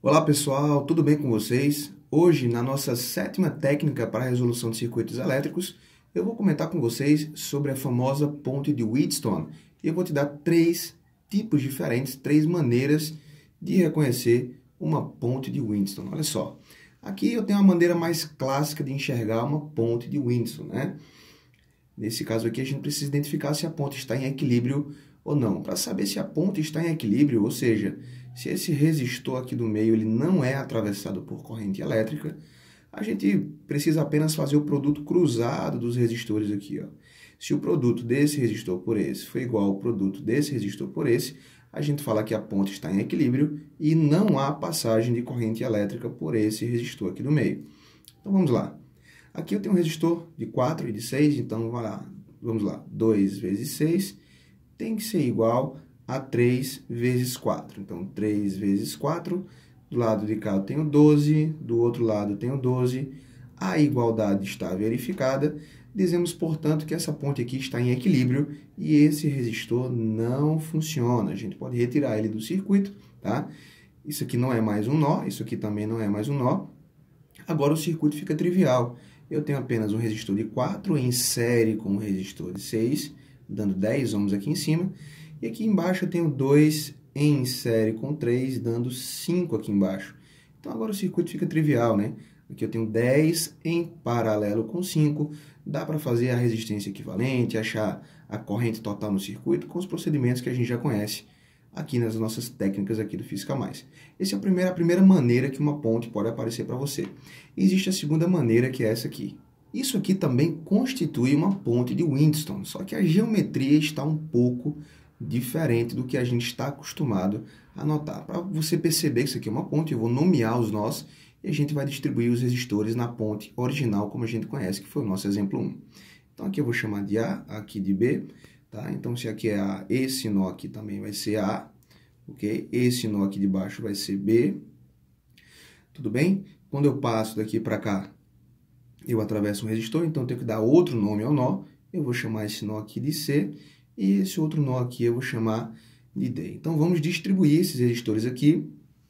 Olá pessoal, tudo bem com vocês? Hoje, na nossa sétima técnica para a resolução de circuitos elétricos, eu vou comentar com vocês sobre a famosa ponte de Wheatstone. E eu vou te dar três tipos diferentes, três maneiras de reconhecer uma ponte de Wheatstone. Olha só, aqui eu tenho uma maneira mais clássica de enxergar uma ponte de Wheatstone, né? Nesse caso aqui, a gente precisa identificar se a ponte está em equilíbrio ou não. Para saber se a ponte está em equilíbrio, ou seja, se esse resistor aqui do meio ele não é atravessado por corrente elétrica, a gente precisa apenas fazer o produto cruzado dos resistores aqui, ó. Se o produto desse resistor por esse for igual ao produto desse resistor por esse, a gente fala que a ponte está em equilíbrio e não há passagem de corrente elétrica por esse resistor aqui do meio. Então vamos lá. Aqui eu tenho um resistor de 4 e de 6, então vamos lá, 2 vezes 6 tem que ser igual a 3 vezes 4. Então, 3 vezes 4, do lado de cá eu tenho 12, do outro lado eu tenho 12. A igualdade está verificada. Dizemos, portanto, que essa ponte aqui está em equilíbrio e esse resistor não funciona. A gente pode retirar ele do circuito, tá? Isso aqui não é mais um nó, isso aqui também não é mais um nó. Agora o circuito fica trivial. Eu tenho apenas um resistor de 4 em série com um resistor de 6, dando 10 ohms aqui em cima. E aqui embaixo eu tenho 2 em série com 3, dando 5 aqui embaixo. Então agora o circuito fica trivial, né? Aqui eu tenho 10 em paralelo com 5. Dá para fazer a resistência equivalente, achar a corrente total no circuito com os procedimentos que a gente já conhece aqui nas nossas técnicas aqui do Física Mais. Essa é a primeira maneira que uma ponte pode aparecer para você. Existe a segunda maneira, que é essa aqui. Isso aqui também constitui uma ponte de Wheatstone, só que a geometria está um pouco diferente do que a gente está acostumado a notar. Para você perceber que isso aqui é uma ponte, eu vou nomear os nós e a gente vai distribuir os resistores na ponte original, como a gente conhece, que foi o nosso exemplo 1. Então aqui eu vou chamar de A, aqui de B. Tá? Então, se aqui é A, esse nó aqui também vai ser A, ok? Esse nó aqui de baixo vai ser B, tudo bem? Quando eu passo daqui para cá, eu atravesso um resistor, então eu tenho que dar outro nome ao nó. Eu vou chamar esse nó aqui de C, e esse outro nó aqui eu vou chamar de D. Então, vamos distribuir esses resistores aqui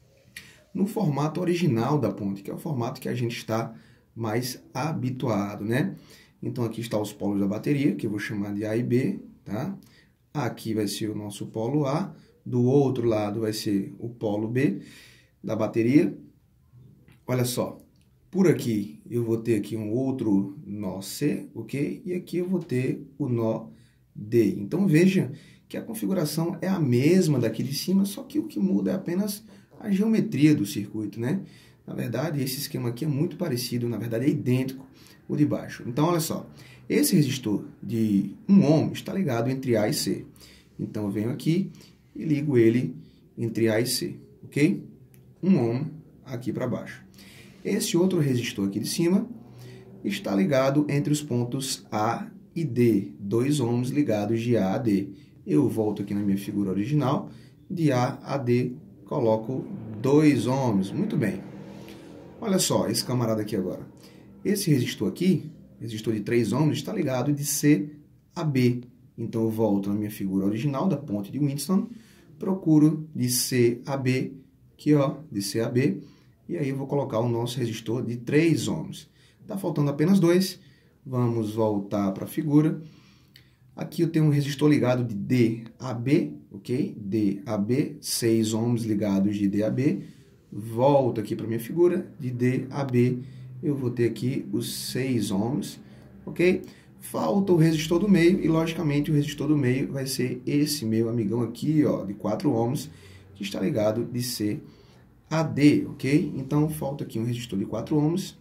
no formato original da ponte, que é o formato que a gente está mais habituado, né? Então, aqui estão os polos da bateria, que eu vou chamar de A e B. Tá? Aqui vai ser o nosso polo A, do outro lado vai ser o polo B da bateria. Olha só, por aqui eu vou ter aqui um outro nó C, ok? E aqui eu vou ter o nó D. Então veja que a configuração é a mesma daqui de cima, só que o que muda é apenas a geometria do circuito, né? Na verdade, esse esquema aqui é muito parecido, na verdade é idêntico o de baixo. Então, olha só. Esse resistor de 1 ohm está ligado entre A e C. Então, eu venho aqui e ligo ele entre A e C, ok? 1 ohm aqui para baixo. Esse outro resistor aqui de cima está ligado entre os pontos A e D, 2 ohms ligados de A a D. Eu volto aqui na minha figura original, de A a D, coloco 2 ohms. Muito bem. Olha só esse camarada aqui agora. Esse resistor aqui, resistor de 3 ohms, está ligado de C a B. Então, eu volto na minha figura original da ponte de Wheatstone, procuro de C a B, aqui ó, de C a B, e aí eu vou colocar o nosso resistor de 3 ohms. Está faltando apenas 2, vamos voltar para a figura. Aqui eu tenho um resistor ligado de D a B, ok? D a B, 6 ohms ligados de D a B. Volto aqui para a minha figura, de D a B, eu vou ter aqui os 6 ohms, ok? Falta o resistor do meio e, logicamente, o resistor do meio vai ser esse meu amigão aqui, ó, de 4 ohms, que está ligado de C a D, ok? Então, falta aqui um resistor de 4 ohms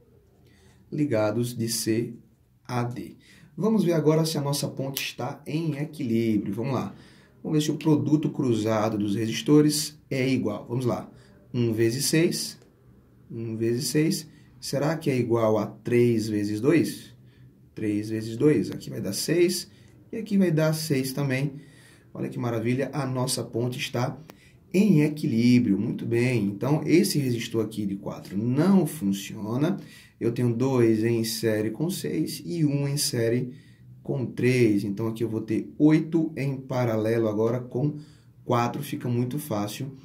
ligados de C a D. Vamos ver agora se a nossa ponte está em equilíbrio. Vamos lá. Vamos ver se o produto cruzado dos resistores é igual. Vamos lá. 1 vezes 6. 1 vezes 6. Será que é igual a 3 vezes 2? 3 vezes 2. Aqui vai dar 6. E aqui vai dar 6 também. Olha que maravilha. A nossa ponte está em equilíbrio. Muito bem. Então, esse resistor aqui de 4 não funciona. Eu tenho 2 em série com 6 e 1 em série com 3. Então, aqui eu vou ter 8 em paralelo agora com 4. Fica muito fácil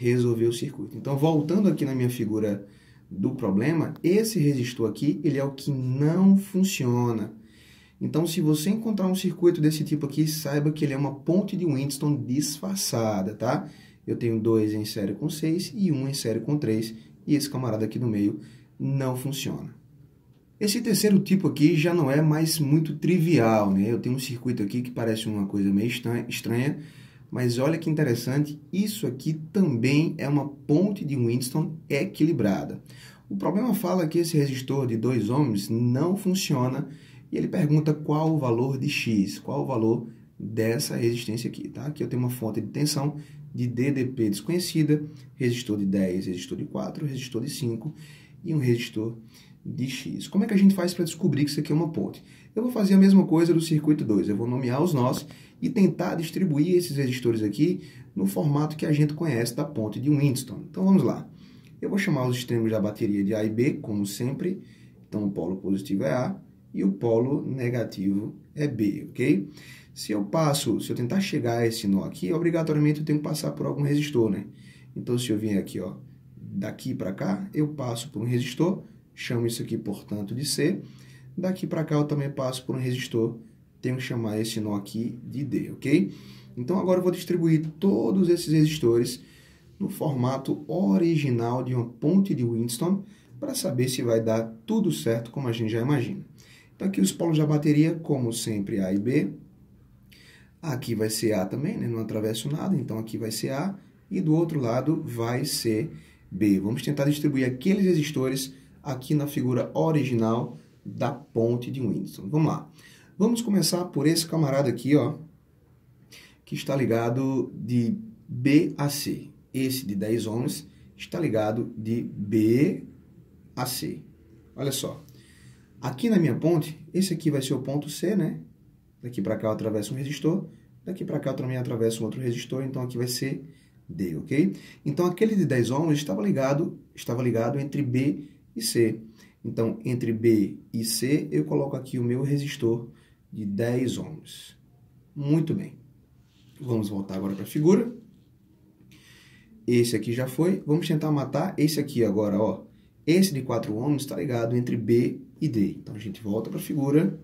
resolver o circuito. Então, voltando aqui na minha figura do problema, esse resistor aqui, ele é o que não funciona. Então, se você encontrar um circuito desse tipo aqui, saiba que ele é uma ponte de Winston disfarçada, tá? Eu tenho 2 em série com 6 e 1 em série com 3, e esse camarada aqui no meio não funciona. Esse terceiro tipo aqui já não é mais muito trivial, né? Eu tenho um circuito aqui que parece uma coisa meio estranha, mas olha que interessante, isso aqui também é uma ponte de Winston equilibrada. O problema fala que esse resistor de 2 ohms não funciona e ele pergunta qual o valor de X, qual o valor dessa resistência aqui, tá? Aqui eu tenho uma fonte de tensão de DDP desconhecida, resistor de 10, resistor de 4, resistor de 5 e um resistor de X. Como é que a gente faz para descobrir que isso aqui é uma ponte? Eu vou fazer a mesma coisa do circuito 2, eu vou nomear os nós e tentar distribuir esses resistores aqui no formato que a gente conhece da ponte de Winston. Então vamos lá. Eu vou chamar os extremos da bateria de A e B, como sempre. Então o polo positivo é A e o polo negativo é B, ok? Se eu tentar chegar a esse nó aqui, obrigatoriamente eu tenho que passar por algum resistor, né? Então se eu vier aqui, ó, daqui para cá, eu passo por um resistor, chamo isso aqui, portanto, de C. Daqui para cá eu também passo por um resistor, tenho que chamar esse nó aqui de D, ok? Então agora eu vou distribuir todos esses resistores no formato original de uma ponte de Winston para saber se vai dar tudo certo como a gente já imagina. Então aqui os polos da bateria, como sempre, A e B. Aqui vai ser A também, né? Não atravesso nada, então aqui vai ser A. E do outro lado vai ser B. Vamos tentar distribuir aqueles resistores aqui na figura original da ponte de Winston. Vamos lá. Vamos começar por esse camarada aqui, ó, que está ligado de B a C. Esse de 10 ohms está ligado de B a C. Olha só. Aqui na minha ponte, esse aqui vai ser o ponto C, né? Daqui para cá eu atravesso um resistor, daqui para cá eu também atravesso um outro resistor, então aqui vai ser D, ok? Então aquele de 10 ohms estava ligado entre B e C. Então, entre B e C, eu coloco aqui o meu resistor de 10 ohms. Muito bem. Vamos voltar agora para a figura. Esse aqui já foi. Vamos tentar matar esse aqui agora, ó. Esse de 4 ohms está ligado entre B e D. Então, a gente volta para a figura.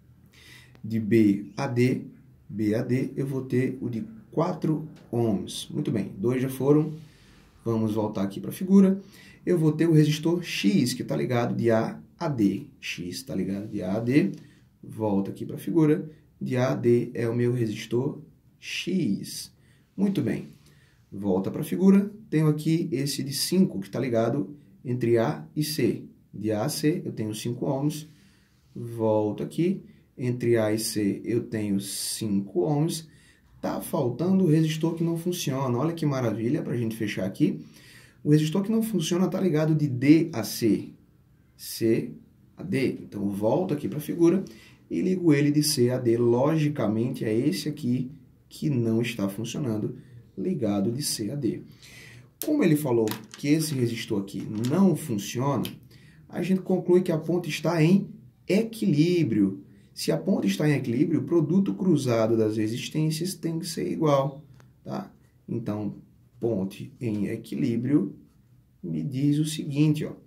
De B a D, eu vou ter o de 4 ohms. Muito bem, 2 já foram. Vamos voltar aqui para a figura. Eu vou ter o resistor X, que está ligado de A a D. X está ligado de A a D. Volta aqui para a figura. De A a D é o meu resistor X. Muito bem. Volta para a figura. Tenho aqui esse de 5, que está ligado entre A e C. De A a C, eu tenho 5 ohms. Volto aqui. Entre A e C, eu tenho 5 ohms. Tá faltando o resistor que não funciona. Olha que maravilha, para a gente fechar aqui. O resistor que não funciona está ligado de D a C. C a D. Então, eu volto aqui para a figura e ligo ele de C a D. Logicamente, é esse aqui que não está funcionando, ligado de C a D. Como ele falou que esse resistor aqui não funciona, a gente conclui que a ponte está em equilíbrio. Se a ponte está em equilíbrio, o produto cruzado das resistências tem que ser igual, tá? Então, ponte em equilíbrio me diz o seguinte, ó.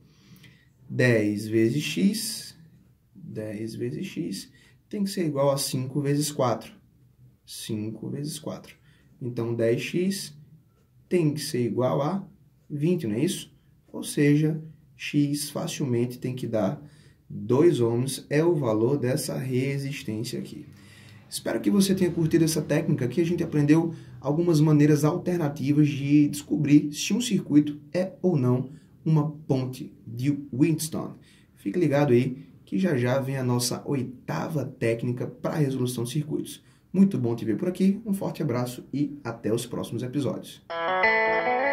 10 vezes x tem que ser igual a 5 vezes 4. 5 vezes 4. Então, 10x tem que ser igual a 20, não é isso? Ou seja, x facilmente tem que dar 2 ohms, é o valor dessa resistência aqui. Espero que você tenha curtido essa técnica. Aqui a gente aprendeu algumas maneiras alternativas de descobrir se um circuito é ou não uma ponte de Winston. Fique ligado aí que já já vem a nossa 8ª técnica para a resolução de circuitos. Muito bom te ver por aqui, um forte abraço e até os próximos episódios.